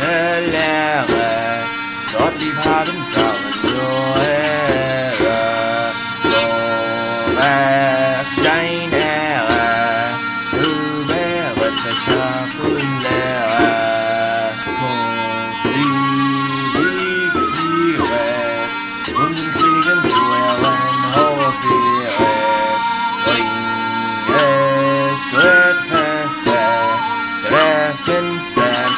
Lehre, dort die Paten Frauen Joere, so Werkstein Ehre, über Wissenschaft und Lehre, Kunst, Liebig, Sieret, und in Kriegen zu Ehren hofieret, bring es gut feste, Treffensberg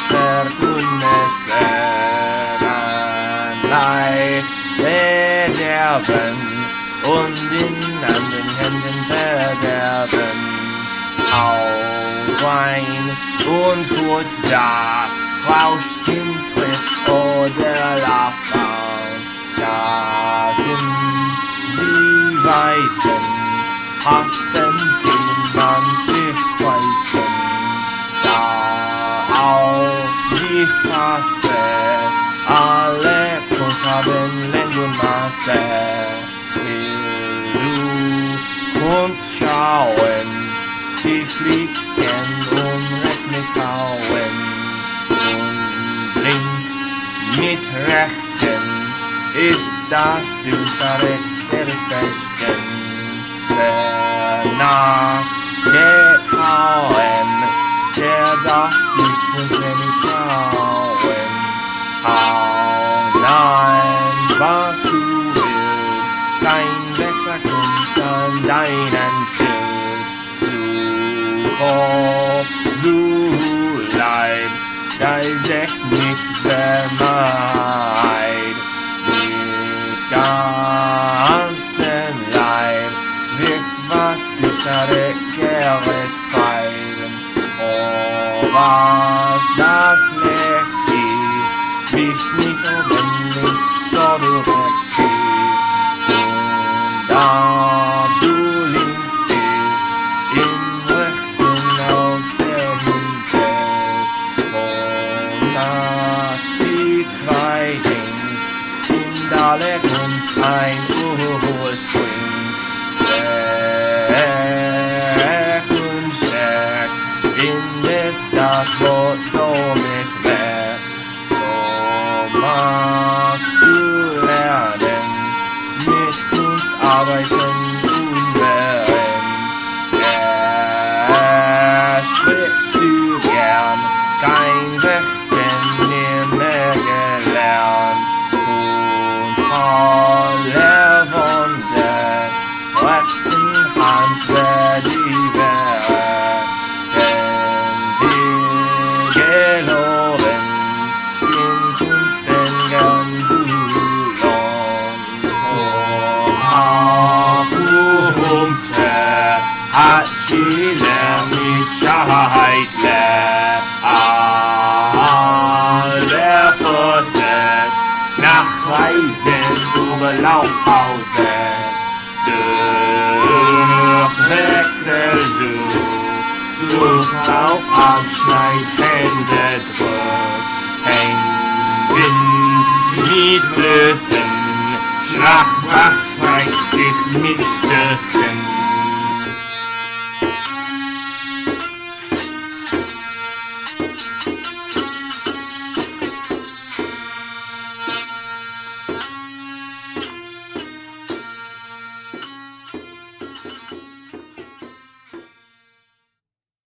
verderben und in anderen Händen verderben. Auch Wein und Hut da, rauscht im Tritt oder Lachen. Da sind die Weißen, hassen den man sich weißen. Da auch die Hasse, alle Kunst haben Länge und Maße. Will du uns schauen, sie fliegen und Rechnen kauen. Und blink mit Rechten ist das düstere des Fechten. Danach getrauen, der darf sich uns wenig trauen. Nein, was du willst, dein Wechsel kommt an deinen Schild. So Leib, dei Secht nicht vermeid. Mit ganzen Leib wirkt was düstere Gerest treiben. Oh, was das Licht ist, mich nicht wenn nichts so direkt ist. Und da du links bist, in Richtung auf sehr hintest. Und die zwei Dinge sind alle Kunst ein Ursprung. Stärk und stärk, in das Wort mit Werk. Magst du lernen, mit Kunst arbeiten und werden? Sprichst du gern, kein Rechten nimmer gelernt. Und aller Wunder, rechten Hand wer die Werk. Denn wir geloben, Chile mit Scheitle, alle versetzt, nach Reisen Überlauf aussetzt, durch Wechselsuch, durch Laufabschneid, Hände drückt, Wind mit Blößen, Schlachwachs zeigt dich mit Stößen.